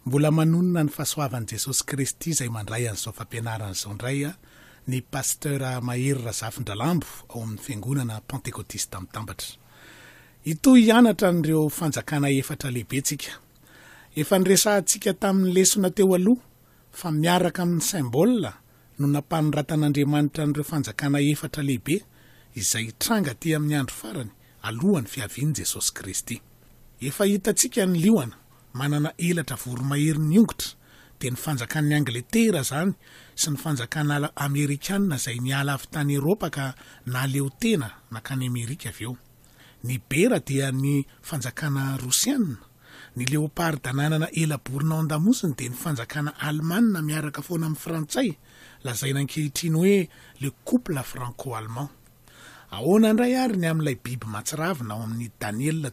Mbola manonona ny fahasoavan'i Jesosy Kristy izay mandray an'izao fampianaran'izao indray ny pasteur Mahery Razafindralambo ao amin'ny fiangonana Pentekôtista Mitambatra. Ito hianatra n'ireo fanjakana efatra lehibentsika. Efa niresahantsika tamin'ny lesona teo aloha fa miaraka amin'ny symbole no nampanoratan'Andriamanitra n'ireo fanjakana efatra lehibe izay tranga ty amin'ny andro farany alohan'ny fiavian'i Jesosy Kristy. Efa hitantsika ny lioana manana elatra voromahery ny ongotra dia ny fanjakan'ny Angletera zany sy ny fanjakana Amerikanina izay niala avy tany Eropa ka naleo tena nakany Amerika avy eo. Ny bera dia ny fanjakana Rosianina, ny leopard nanana ela-borona ao an-damosiny dia ny fanjakana Alemanina miaraka foana amin'ny Frantsay, lazaina ankehitriny hoe le couple franco-allemand. Ahoana indray ary ny amin'ilay biby matsiravina ao amin'ny Daniel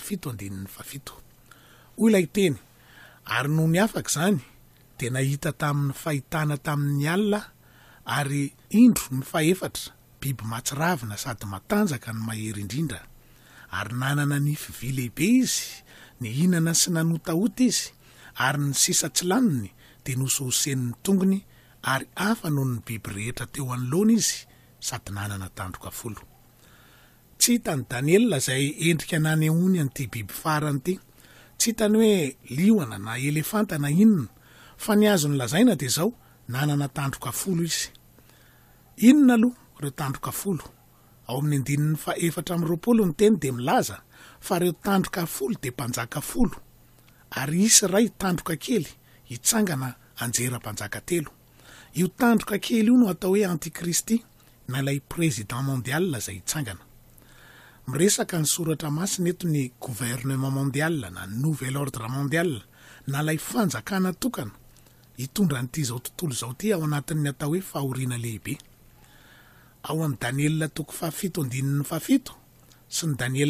7:7. Hoy ilay teny, ary no ny afaka izany dia nahita tamin'ny fahitana tamin'ny alina ary indro ny faefatra biby matsiravina sady matanjaka ny mahery indrindra, ary nanana nify vy lehibe izy, ny hinana sy nanotaota izy, ary ny sisa tsy laniny dia nosohosen'ny tongony, ary hafa noho ny biby rehetra teo anoloana izy sady nanana tandroka folo. Tsy hitany Daniel izay endrika nanehoany an'ity biby farany ity, tsy hitany hoe lioana na elefanta na inona, fa ny azo ny lazaina dia izao nanana tandroka folo izy. Inona aloha ireo tandroka folo? Ao amin'ny andininy 420 ny teny dia milaza fa ireo tandroka folo dia mpanjaka folo, ary isy ray tandroka kely hitsangana anjera-mpanjaka telo. Io tandroka kely io no atao hoe antikristy na ilay président mondial izay hitsangana. Miresaka ny soratra masina eto ny gouvernement mondial na nouvel ordre mondial na ilay fanjakana tokana hitondra n'ity izao tontolo izao ty ao anatin'ny atao hoe fahoriana lehibe. Ao amin'ny Daniel 7:7 sy ny Daniel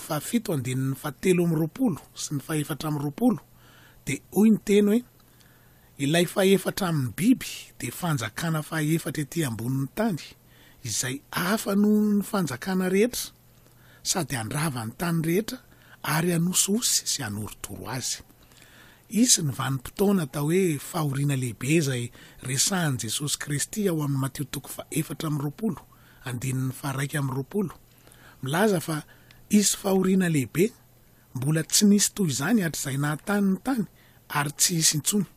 7:7 sy ny 420 dia hoy ny teny hoe ilay faefatra amin'ny biby dia fanjakana faefatra ety ambonin'ny tany izay hafa noho ny fanjakana rehetra sady andrava ny tany rehetra ary anososy sy anorotoro azy. Isy ny vanim-potoana atao hoe fahoriana lehibe izay resahan'i Jesosy Kristy ao amin'ny Mateo 4:20 andininy 1:20. Milaza fa isy fahoriana lehibe mbola tsy nisy toy izany hatr'izay nahatany ny tany ary tsy hisy intsony.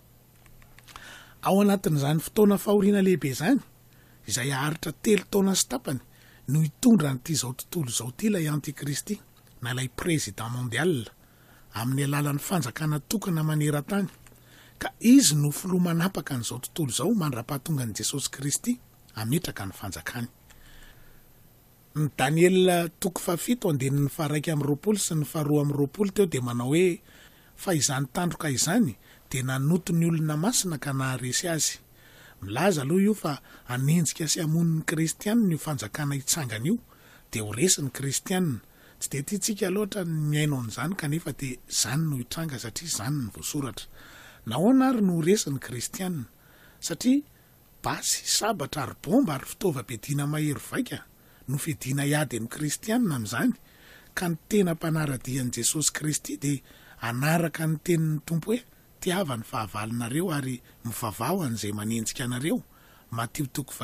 Ao anatin'izany fotoana fahoriana lehibe izany izay aharitra 3 taona sy tapany no hitondra n'ity izao tontolo izao ty ilay antikristy na ilay président mondial amin'ny alalan'ny fanjakana tokana maneran-tany, ka izy no filoha manapaka n'izao tontolo izao mandra-pahatonga an'i Jesosy Kristy ametraka ny fanjakany. Ny Daniel 7:120 sy ny 2:20 teo dia manao hoe fa izany tandroka izany dia nanoto ny olona masina ka naharesy azy. Milaza aloha io fa anenjika sy hamonin'ny kristianina io fanjakana hitsangana io dia ho resin'ny kristianina. Tsy dia tiantsika loatra ny miaino an'izany kanefa dia izany no hitranga satria izany ny voasoratra. Nahoana ary no ho resin'ny kristianina? Satria basy, sabatra ary bomba ary fitaovam-piadiana mahery vaika no fiadiana hiady amin'ny kristianina amin'izany, ka ny tena mpanaradian'i Jesosy Kristy dia anaraka ny tenin'ny tompo hoe tiava ny fahavalonareo ary mivavao an'izay manenjika anareo. Mateo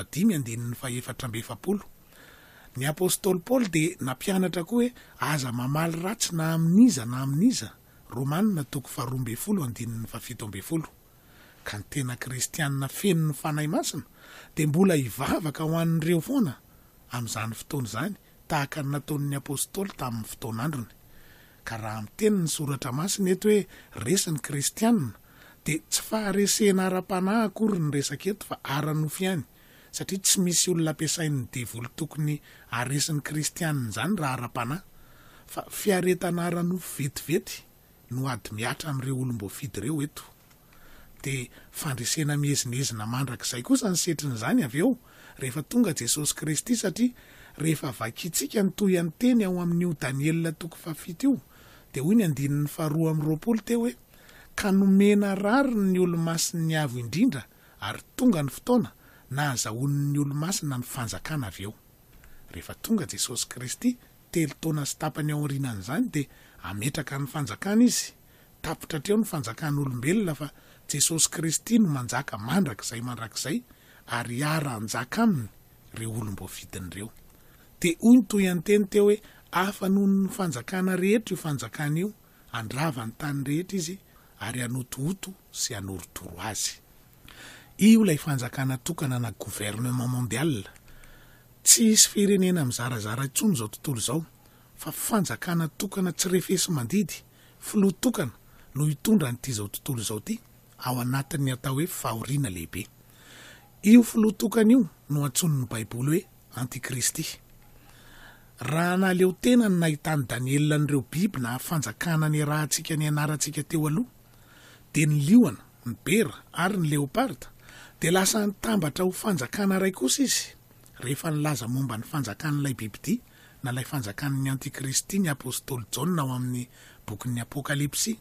5:4. Ny apôstôly Paul dia nampianatra koa hoe aza mamaly ratsy na amin'iza na amin'iza. Romanina 12:17. Ka ny tena kristianina feno ny fanahy masina dia mbola hivavaka ho an'ireo foana amin'izany fotoana izany tahaka ny nataon'ny apôstôly tamin'ny fotoan'androny. Ka raha miteny ny soratra masina eto hoe resin'ny kristianina dia tsy faharesena ara-panahy akory ny resaka eto fa ara-nofy ihany, satria tsy misy olona ampiasain'ny devoly tokony haresin'ny kristianina izany raha ara-panahy, fa fiaretana ara-nofy vetivety no ady miatra amin'ireo olom-boafidy ireo eto. Dia fandresena mihezinezina mandrakizay kosa ny setrin'izany avy eo rehefa tonga Jesosy Kristy, satria rehefa vakitsika ny toy any teny ao amin'io Daniel 7:7 io dia hoy ny andininy 2:20 teo hoe ka nomena rariny ny olo-masiny avo indrindra ary tonga ny fotoana na azahoan'ny olo-masina ny fanjakana avy eo. Rehefa tonga Jesosy Kristy 3 taona sy tapany ao aorianan'izany dia ametraka ny fanjakana izy tapitra treo ny fanjakan'olombelona fa Jesosy Kristy no manjaka mandrakizay ary ara-anjaka aminy reo olombo vidin'ireo. De hoy ny toy anteny teo hoe afa noho ny fanjakana rehetra io fanjakana io, andrava ny tany rehetra izy ary anotohoto sy anorotoro azy. Io lay fanjakana tokana na gouvernement mondial. Tsy isy firenena mizarazara intsony zao tontolo zao, fa fanjakana tokana tsy refesy mandidy, filoha tokana no hitondra n'ity zao tontolo zao ty, ao anatin'ny atao hoe fahoriana lehibe. Io filoha tokana io no antson'ny Baiboly hoe Antikristy. Raha naleo tena ny nahitany Daniela n'ireo biby na fanjakana ny rahantsika ny anarantsika teo aloha, de ny liona, ny bera ary ny leoparda, de lasa nitambatra ho fanjakana ray kosa izy. Rehefa nilaza momba ny fanjakan'ilay bibidy na lay fanjakan'ny Antikristy ny apôstôly Jaona ao amin'ny bokin'ny Apokalipsy,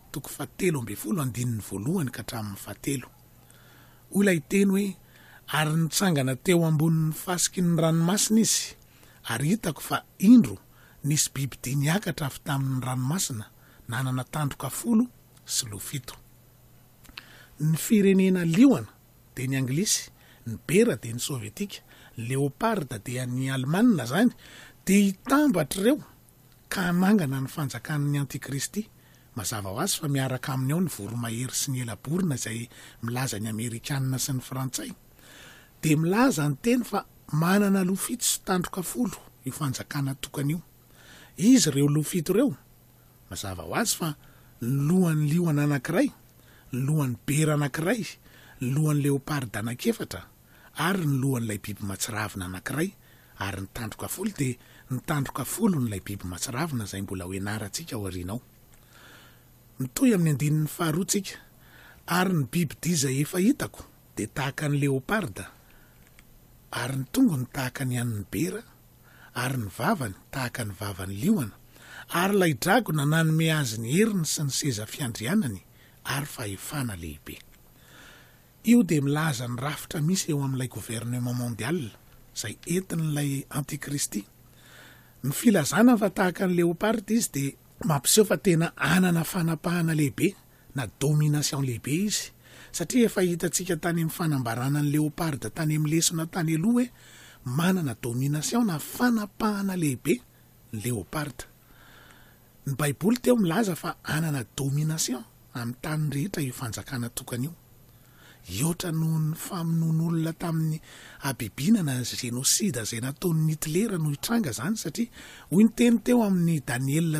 7:1 ka hatramin'ny 7. Ilay teny hoe ary nitsangana teo ambonin'ny fasiky ny ranomasina izy, ary hitako fa indro nisy bibidy niakatra avy tamin'ny ranomasina, nanana tandroka 10 sy loha 7. Ny firenena liona de ny Anglisy, ny bera de ny Sovietika, leoparda de ny Alemanina zany, de hitambatra reo ka hanangana ny fanjakan'ny Antikristy. Mazava ho azy fa miaraka aminy ao ny voromahery sy ny elaborina izay milaza ny Amerikanina sy ny Frantsay. De milaza ny teny fa manana loha 7 sy tandroka 10 io fanjakana tokana io. Izy reo loha 7 reo, mazava ho azy fa lohan'ny liona anankiray, lohan'ny bera anankiray, lohan'ny leoparda anankiefatra, ary ny lohan'ilay biby matsiravina anankiray, ary ny tandroka 10 de ny tandroka 10 n'ilay biby matsiravina zay mbola hoenarantsika ao aoriana ao. Mitoy amin'ny andinin'ny faharoatsika, ary ny bibidy izay efa hitako de tahaka ny leoparda, ary ny tongony tahaka ny an'ny bera, ary ny vavany tahaka ny vavan'ny liona, ary lay dragona nanome azy ny heriny sy ny seza fiandrianany ary fahefana lehibe. Io de milaza ny rafitra misy eo amin'ilay gouvernement mondial zay entin'ilay Antikristy. Ny filazana fa tahaka ny leoparda izy de mampiseho fa tena anana fanapahana lehibe na domination lehibe izy, satria efa hitantsika tany amin'ny fanambarana ny leoparda tany amin'ny lesona tany aloha hoe manana domination na fanapahana lehibe ny leoparda. Ny Baiboly teo milaza fa anana domination amin'ny tany rehetra io fanjakana tokana io. Iotra noho ny famonoan'olona tamin'ny abibinana genosida zay nataon'ny Hitlera no hitranga zany, satria hoy ny teny teo amin'ny Daniela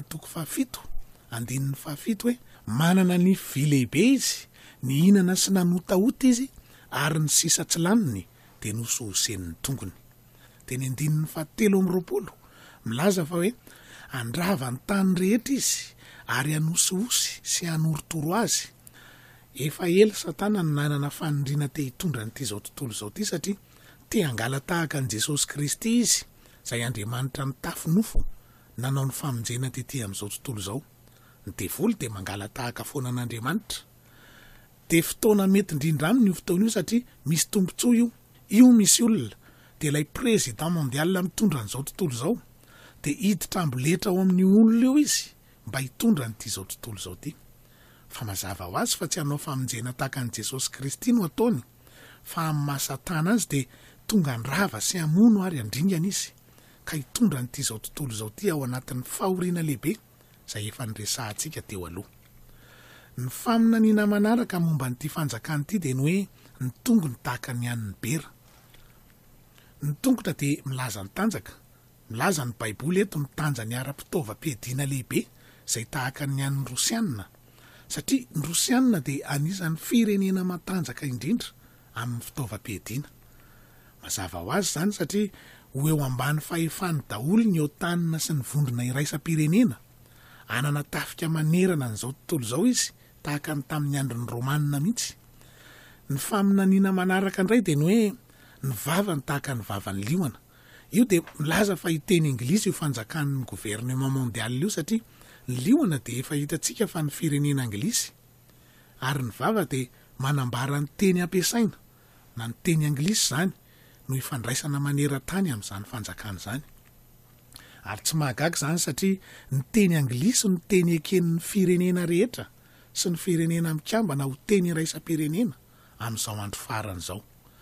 7:7 hoe manana ny vy lehibe izy, ny hinana sy nanotaota izy, ary ny sisa tsy laniny de nosohosen'ny tongony. Teny 7:20 milaza fa hoe andrava ny tany rehetra izy ary anosihosy sy anorotoro azy. Efa ela Satana ny nanana fanindrina te hitondra n'ity zao tontolo zao ty, satria te hangala tahaka ny Jesosy Kristy izy, zay Andriamanitra ny tafinofo nanao ny famonjena tetỳ amin'izao tontolo zao. Ny devoly de mangala tahaka foana an'Andriamanitra. De fotoana mety indrindra aminy io fotoana io, satria misy tombontsoa io misy olona de lay président mondial mitondra n'izao tontolo zao, de hiditra amboletra ao amin'ny olona io izy mba hitondra n'ity zao tontolo zao ty. Fa mazava ho azy fa tsy hanao famonjena tahaka ny Jesosy Kristy no ataony, fa amin'ny mahasatana azy de tonga andrava sy amono ary andringana izy, ka hitondra n'ity zao tontolo zao ty ao anatin'ny fahoriana lehibe zay efa niresahantsika teo aloha. Ny faminaniana manaraka momba n'ity fanjakana ity de ny hoe ny tongony tahaka ny an'ny bera. Ny tongotra de milaza ny tanjaka, milaza ny Baiboly eto mitanja ny ara-pitaovam-piadiana lehibe zay tahaka ny an'ny Rosianina, satria ny Rosianina de anisan'ny firenena matanjaka indrindra amin'ny fitaovam-piadiana. Mazava ho azy zany satria ho eo ambany fahefany daholo ny otanina sy ny vondrona iraisam-pirenena, anana tafika manerana n'izao tontolo zao izy, tahaka ny tamin'ny andron'ny Romanina mihitsy. Ny faminaniana manaraka indray de ny hoe ny vavany tahaka ny vavan'ny liona. Io de milaza fa hiteny Anglisy io fanjakan'ny gouvernement mondial io, satria ny liona de efa hitantsika fa ny firenena Anglisy, ary ny vava de manambara ny teny ampiasaina na ny teny Anglisy zany no ifandraisana maneran-tany amin'izany fanjakana zany. Ary tsy mahagaga zany satria ny teny Anglisy no teny eken'ny firenena rehetra sy ny firenena mikambana ho teny iraisam-pirenena amin'izao andro farany izao.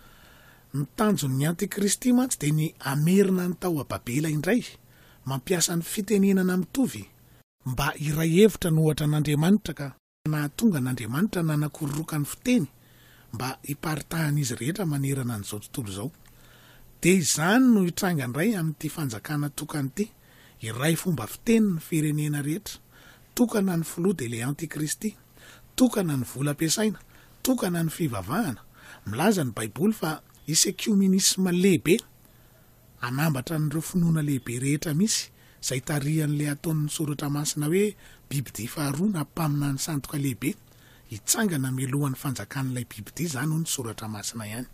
Ny tanjon'ny antikristy mantsy dia ny amerina ny tao a-babela indray mampiasa ny fitenenana mitovy mba iray hevitra no ohatra n'Andriamanitra ka nahatonga n'Andriamanitra nanakororoka ny fiteny mba hiparitahan'izy rehetra manerana n'izao tontolo izao. Dia izany no hitranga indray amin'ity fanjakana tokana ity, iray fomba fiteny ny firenena rehetra, tokana ny filoha dia ilay antikristy, tokana ny vola ampiasaina, tokana ny fivavahana. Milaza ny Baiboly fa isy ekumenisma lehibe anambatra n'ireo finoana lehibe rehetra misy izay tarihan'ilay ataon'ny soratra masina hoe bibidia faharoa na mpamina ny sandoka lehibe, hitsangana mialohan'ny fanjakan'ilay bibidia izany ho ny soratra masina ihany.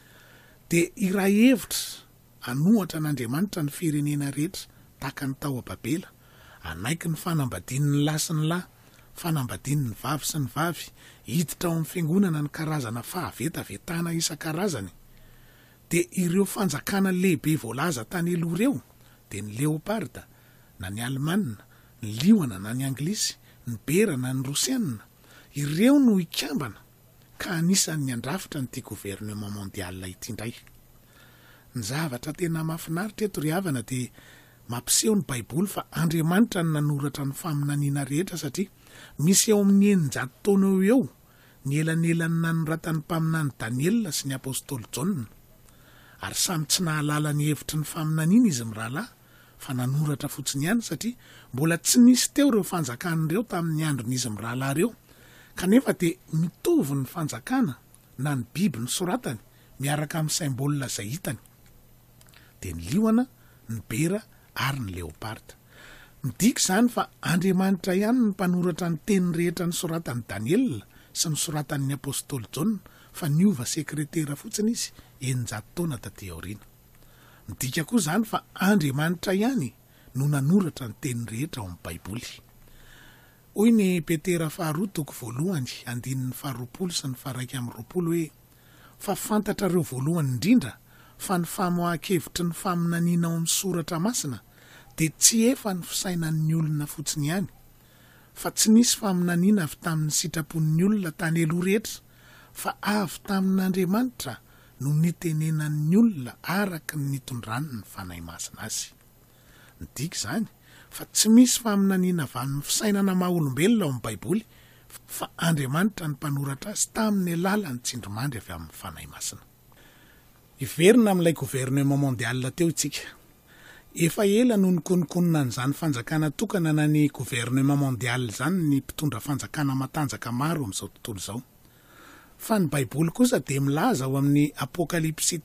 Dia iray hevitra anohatra n'Andriamanitra ny firenena rehetra tahaka ny tao a-babela, anaiky ny fanambadian'ny lahy sy ny lahy, fanambadian'ny vavy sy ny vavy, hiditra ao amin'ny fiangonana ny karazana fahavetavetana isan-karazany. Dia ireo fanjakana lehibe voalaza tany aloha ireo dia ny leoparda na ny almanina, ny liona na ny anglisy, ny bera na ny rosianina, ireo no ikambana ka anisan'ny andrafitra nyity gouvernement mondial ity indray. Ny zavatra tena mahafinaritra eto ry havana dia mampiseho ny Baiboly fa Andriamanitra no nanoratra ny faminaniana rehetra, satria misy eo amin'ny 900 taona eo ny elanelan'ny nanoratan'ny mpaminany Daniel sy ny apôstôly Jauna, ary samy tsy nahalala ny hevitry ny faminaniana izy mirahalahy fa nanoratra fotsiny ihany, satria mbola tsy nisy teo ireo fanjakan'ireo tamin'ny andron'izy mirahalahy ireo, kanefa dia mitovy ny fanjakana na ny biby ny soratany miaraka amin'ny symbola izay hitany, dia ny liona, ny bera ary ny leoparda. Midika izany fa Andriamanitra ihany ny mpanoratra ny teny rehetra ny soratan'ny Daniel sy ny soratan'ny apôstôly Jauna, fa niova sekretera fotsiny izy 900 taona taty aoriana. Midika koa izany fa Andriamanitra ihany no nanoratra ny teny rehetra ao amin'ny Baiboly. Hoy ny Petera 2:1-20 sy ny 2:20 hoe: fa fantatrareo voalohany indrindra fa ny famohan-kevitry ny faminaniana ao amin'ny soratra masina dia tsy efa ny fisainan'ny olona fotsiny ihany, fa tsy nisy faminaniana avy tamin'ny sitrapon'ny olona tany aloha rehetra, fa avy tamin'Andriamanitra no nitenenan'ny olona araka ny nitondrany ny fanahy masina azy. Midika izany fa tsy misy faminaniana avy amin'ny fisainana maha-olombelona ao amin'ny Baiboly, fa Andriamanitra ny mpanoratra azy tamin'ny alalan'ny tsindrimandry avy amin'ny fanahy masina. Iverina amin'ilay gouvernement mondial teo itsika. Efa ela no nikonikonina n'izany fanjakana tokana na ny gouvernement mondial izany ny mpitondra fanjakana matanjaka maro amin'izao tontolo izao. Fa ny Baiboly kosa dia milaza ao amin'ny Apokalipsy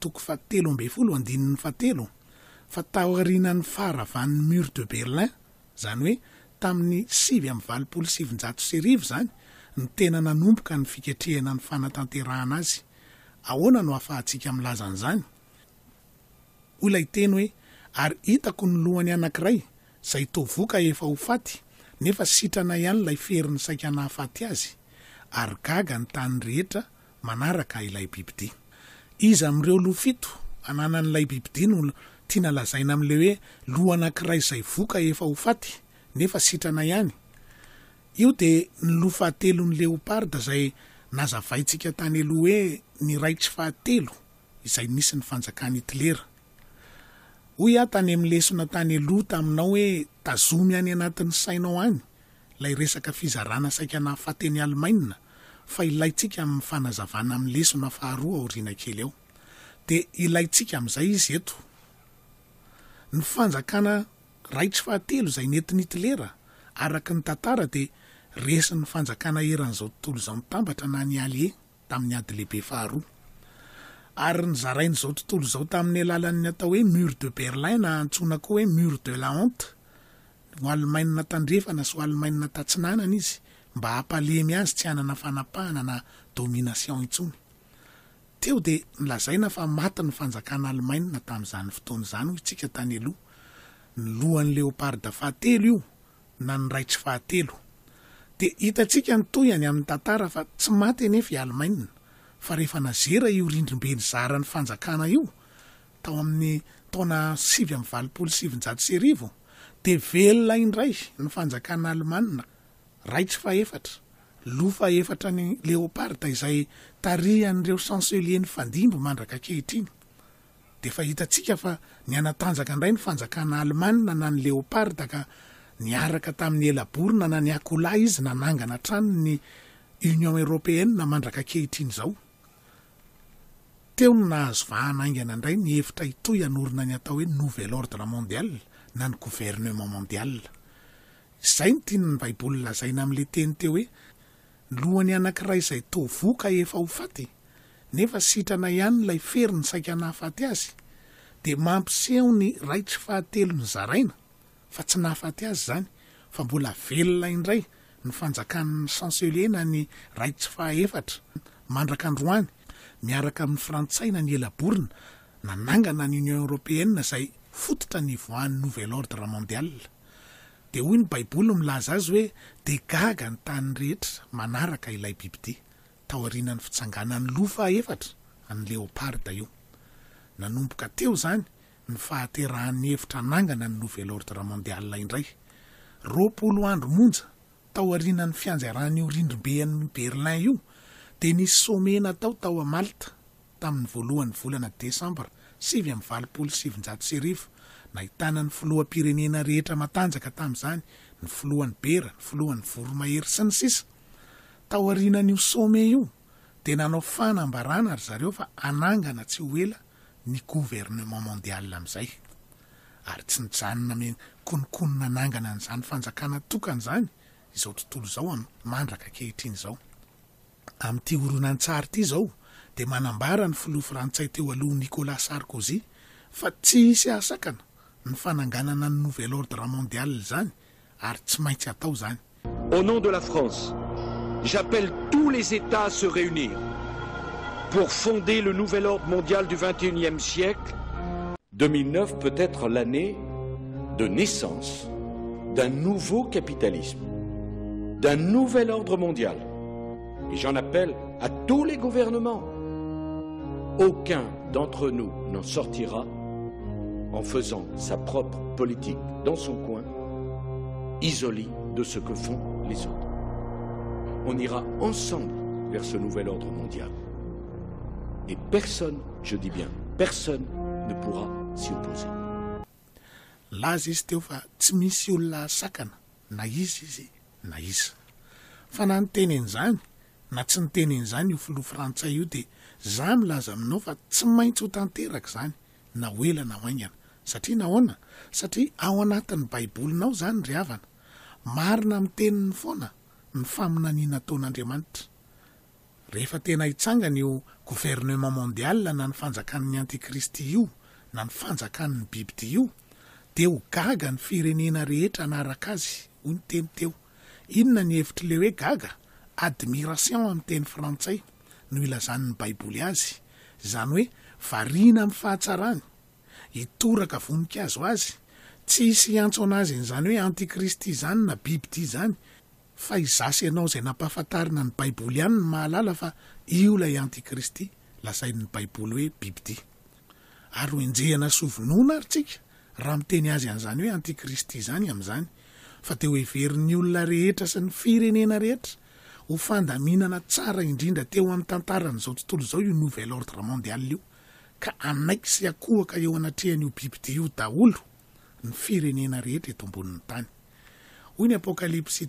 7:7 fa taorian'ny faravan'ny mur de Berlin, izany hoe tamin'ny 727 izany ny tena nanomboka ny fiketrehana ny fanatanterahana azy. Ahoana no ahafahantsika milaza an'izany? Olay teny hoe: ary hitako ny lohany anankiray izay tovoka efa ho faty, nefa sitrana ihany ilay feriny saika nahafaty azy, ary gaga ny tany rehetra manaraka ilay bibidia. Iza amin'ireo loha 7 ananan'ilay bibidia no tiana lazaina amin'ilay hoe loha anankiray izay voka efa ho faty nefa sitrana ihany. Io dia ny loha fahatelon'ny leoparda izay nazavaintsika tany aloha hoe ny raitry fahatelo izay nisy ny fanjakany Hitlera. Hoy tany amin'ny lesona tany aloha taminao hoe tazomy any anatin'ny sainao any ilay resaka fizarana saika nahafateny Alemaina, fa ilaitsika amin'ny fanazavana amin'ny lesona faharoa aoriana kely eo. Dia ilaitsika amin'izay izy eto. Ny fanjakana raitry fahatelo izay nentin'ny Hitlera araka ny tantara dia resin'ny fanjakana eran'izao tontolo izao mitambatra na ny Allié tamin'ny ady lehibe faharoa. Ary nyzarain'izao tontolo izao tamin'ny alalan'ny atao hoe mur de Berlin na antsoina koa hoe mur de la honte, ho Alemaina tandrefana sy ho Alemaina tatsinanana izy mba hampalemy azy tsy hanana fanapahana na domination intsony. Teo dia nilazaina fa maty ny fanjakana Alemaina tamin'izany fotoana izany ho itsika tany aloha. Ny lohan'ny leoparda fahatelo io na ny raitry fahatelo. Dia hitantsika ny toyany amin'ny tantara fa tsy maty anefa i Alemaina, fa rehefa nazera io rindrim-be nizaran'ny fanjakana io tao amin'ny taona 727 dia velona indray ny fanjakana Alemaina raitry faefatra lofa efatra ny léoparda izay tarihan'ireo chancelier ny fandimbo mandraka kehitriny de fa hitantsika fa ny anatanjaka indray ny fanjakana Alemana na ny léoparda ka niaraka tamin'ny elaborina na ny akola izy nanangana trano ny Union Européenne na mandraka kehitriny zao teo no nahazo vahanaingana indray ny hevitra itoy anorina ny atao hoe nouvel ordre mondial na ny gouvernement mondial. Izay ny tiany ny Baiboly lazaina amin'le teny teo hoe lohany anankiray izay tovoka efa ho faty nefa sitrana ihany ilay fery ny saika nahafaty azy de mampiseho ny raitry fahatelo ny zaraina fa tsy nahafaty azy zany fa mbola velona indray ny fanjakan'ny chancelier na ny raitry fahaefatra mandraka androany miaraka amin'ny Frantsay na ny elaborina nanangana ny Union Européenne izay fototra ny voan'ny nouvel ordre mondial. De hoy ny Baiboly milaza azy hoe de gaga ny tany rehetra manaraka ilay bibidy taorian'ny fitsanganan'ny lofa efatra any léoparda io. Nanomboka teo zany ny fahaterahan'ny hevitra nangana ny nouvel ordre mondial indray. 20 andro monja taorian'ny fianjaran'ny rindrim-ben'ny Berlin io de nisy somena tao a Malta tamin'ny voalohan'ny volana Desambra 727 nahitana ny filoham-pirenena rehetra matanjaka tamin'izany ny filohan'ny Bera, ny filohan'ny Voromahery sy ny sisa. Taorian'io some io de nanao fanambarana ry zareo fa anangana tsy ho ela ny gouvernement mondial amin'izay. Ary tsy nijanona me konikonina nangana an'izany fanjakana tokana zany izao tontolo zao mandraka kehitriny zao. Amin'ity horonan-tsary ity zao de manambara ny filoha Frantsay teo aloha Nicolas Sarkozy fa tsy hisy asakana ny fananganana ny nouvel ordre mondial zany ary tsy maintsy atao zany. Au nom de la France, j'appelle tous les États à se réunir pour fonder le nouvel ordre mondial du 21e siècle. 2009 peut être l'année de naissance d'un nouveau capitalisme, d'un nouvel ordre mondial. Et j'en appelle à tous les gouvernements. Aucun d'entre nous n'en sortira en faisant sa propre politique dans son coin, isolé de ce que font les autres. On ira ensemble vers ce nouvel ordre mondial. Et personne, je dis bien, personne ne pourra s'y opposer. Laza izy teo fa tsy misy olona sakana na izy na iza. Fa na nitenen'izany na tsy nitenen'izany io filoha Frantsay io de za milaza aminao fa tsy maintsy ho tanteraka zany na ho ela na hoaingana. Satria nahoana? Satria ao anatin'ny Baibolinao zany ry havana marina amin'ny teniny foana ny faminaniana ataon'Andriamanitra. Rehefa tena hitsangana io gouvernement mondial na ny fanjakan'ny antikristy io na ny fanjakan'ny bibidy io de ho gaga ny firenena rehetra anaraka azy. Hoy ny teny teo. Inona ny hevitry le hoe gaga? Admiration amin'ny teny Frantsay no ilazan'ny Baiboly azy. Zany hoe variana amin'ny fahatsarany, hitoraka voninkazo azy, tsy hisy antso anazy n'izany hoe antikristy zany na bibidy zany, fa izasy ianao izay nampahafantarina ny Baiboly ihany ny mahalala fa io ilay antikristy lazain'ny Baiboly hoe bibidy. Ary ho enjehana sovinona ary tsika raha miteny azy an'izany hoe antikristy zany amin'izany, fa teo heverin'ny olona rehetra sy ny firenena rehetra ho fandaminana tsara indrindra teo amin'ny tantaran'izao tontolo zao io nouvel ordre mondial io, ka anaiky sy akohaka eo anatrehan'io bibidy io daholo ny firenena rehetra eto ambonin'ny tany. Hoy ny Apokalipsy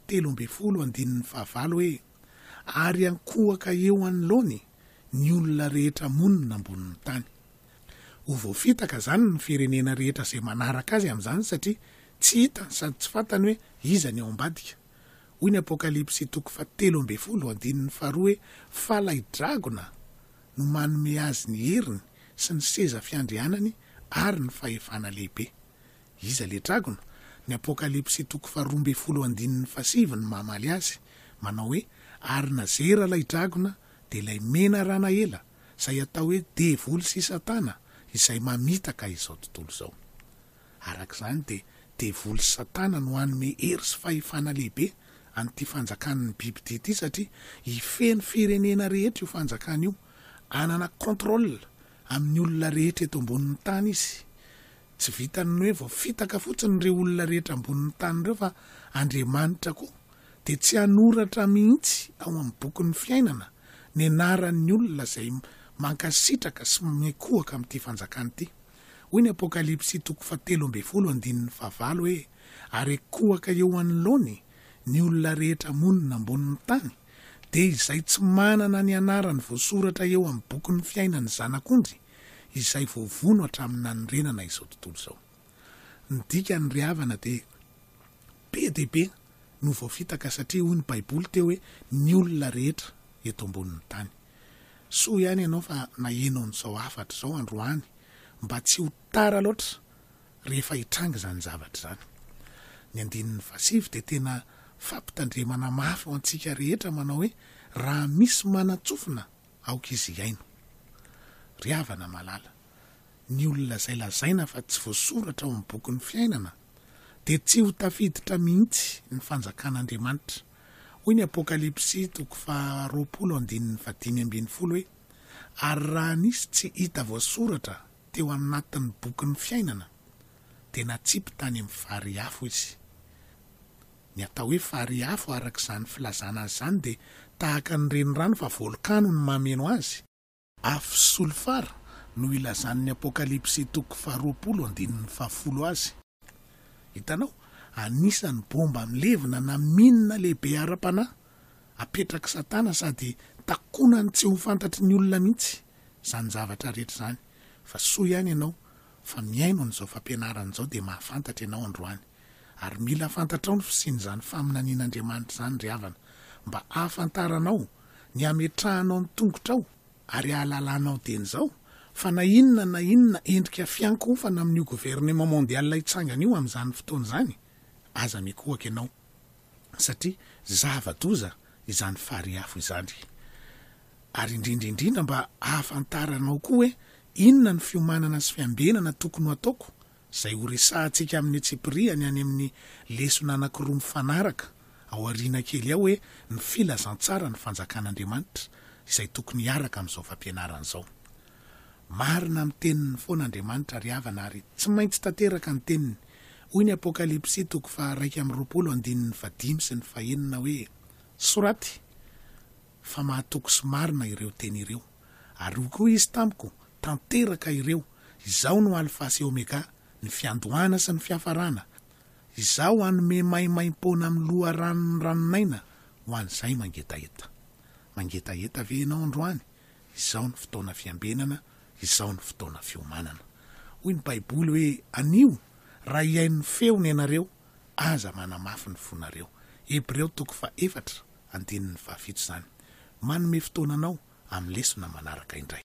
7:15 hoe ary ankohaka eo anoloany ny olona rehetra monina ambonin'ny tany. Ho voafitaka zany ny firenena rehetra izay manaraka azy amin'izany satria tsy hita sady tsy fantany hoe iza ny ao ambadika. Hoy ny Apokalipsy 7:12 hoe fa lay dragona no manome azy ny heriny sy ny seza fiandrianany ary ny fahefana lehibe. Iza le dragona? Ny Apokalipsy 12:7 ny mamaly azy manao hoe ary nazera lay dragona de lay mena rana ela izay atao hoe devoly sy satana izay mamitaka izao tontolo zao. Arak'izany de devoly sy satana no hanome hery sy fahefana lehibe an'ity fanjakan'ny bibidy ity satria hifeny firenena rehetra io fanjakana io, anana contrôle amin'ny olona rehetra eto ambonin'ny tany izy. Tsy vitany hoe voafitaka fotsiny ireo olona rehetra ambonin'ny tany ireo fa Andriamanitra koa de tsy hanoratra mihitsy ao amin'ny bokyny fiainana ny anaran'ny olona zay mankasitraka sy mikohaka amin'ity fanjakana ity. Hoy ny Apokalipsy 7:15 hoe ary kohaka eo anoloany ny olona rehetra monina ambonin'ny tany de izay tsy manana ny anarany voasoratra eo amin'ny bokyny fiainany zanak'ondry izay voavono hatramin'ny nanorenana izao tontolo izao. Ny dikany ry havana de be dehibe no voafitaka satria hoy ny Baiboly teo hoe ny olona rehetra eto ambonin'ny tany. So ihany ianao fa nahenao n'izao afatra izao androany mba tsy ho tara loatra rehefa hitrangy zany zavatra zany. Ny 9 de tena fampitandremana mafy ho antsika rehetra manao hoe raha misy manatsofina aoka izy iaino. Ry havana malala, ny olona zay lazaina fa tsy voasoratra ao amin'ny bokyny fiainana de tsy ho tafiditra mihitsy ny fanjakan'Andriamanitra. Hoy ny Apokalipsy 20:15 hoe ary raha nisy tsy hita voasoratra teo anatin'ny bokyny fiainana de natsipy tany amin'ny fary afo izy. Ny atao hoe fary afo arak'izany filazana azy zany de tahaka ny renirano fa volkano ny mameno azy. Afo solfara no ilazan'ny Apokalipsy 20:10 azy. Hitanao, anisan'ny bomba milevina na minina lehibe ara-panahy apetraka Satana sady takonany tsy ho fantatry ny olona mihitsy zany zavatra rehetra zany. Fa soa ihany ianao fa miaino an'izao fampianarana izao de mahafantatra ianao androany. Ary mila fantatrao ny fisian'izany faminanian'Andriamanitra zany ry havana mba ahafantaranao ny ametrahanao amin'ny tongotrao ary ahalalanao dian'izao fa na inona endrika fiankofana amin'io gouvernement mondial hitsangana io amin'izany fotoana zany aza mikohaka ianao satria zava-doza izany fary afo izany. Ary indrindra mba ahafantaranao koa hoe inona ny fiomanana sy fiambenana tokony ho ataoko zay ho resahantsika amin'ny Etsipria ny any amin'ny lesona anankiroa mifanaraka ao ariana kely ao hoe ny filazantsara ny fanjakan'Andriamanitra izay tokony hiaraka amin'izao fampianarana izao. Marina amin'ny teniny foan'Andriamanitra ry havana ary tsy maintsy tanteraka ny teniny. Hoy ny Apokalipsy 2:15 sy 14 hoe soraty fa mahatoko sy marina ireo teny ireo ary koa izy tamiko tanteraka ireo izao no alfa sy omega ny fiandohana sy ny fiafarana izao anome maimaim-pona amin'ny loha ranony ranonaina ho an'izay mangetaeta ve ianao androany izao ny fotoana fiambenana izao ny fotoana fiomanana. Hoy ny Baiboly hoe anio raha iain'ny feony ianareo aza manamafy ny fonareo. Hebreo 4:4 zany manome fotoananao amin'ny lesona manaraka indray.